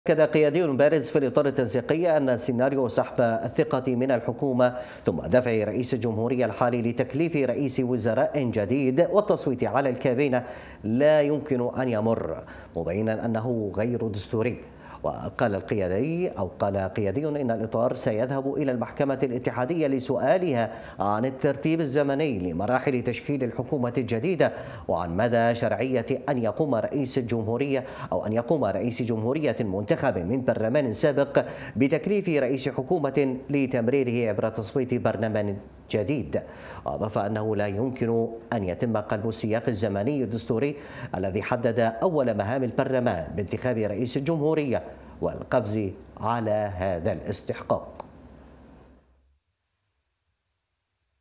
أكد قيادي بارز في الإطار التنسيقي أن سيناريو سحب الثقة من الحكومة ثم دفع رئيس الجمهورية الحالي لتكليف رئيس وزراء جديد والتصويت على الكابينة لا يمكن أن يمر، مبينا أنه غير دستوري. وقال قيادي إن الإطار سيذهب إلى المحكمة الاتحادية لسؤالها عن الترتيب الزمني لمراحل تشكيل الحكومة الجديدة وعن مدى شرعية أن يقوم رئيس جمهورية منتخب من برلمان سابق بتكليف رئيس حكومة لتمريره عبر تصويت برلمان جديد. أضاف أنه لا يمكن أن يتم قلب السياق الزمني الدستوري الذي حدد أول مهام البرلمان بانتخاب رئيس الجمهورية والقفز على هذا الاستحقاق.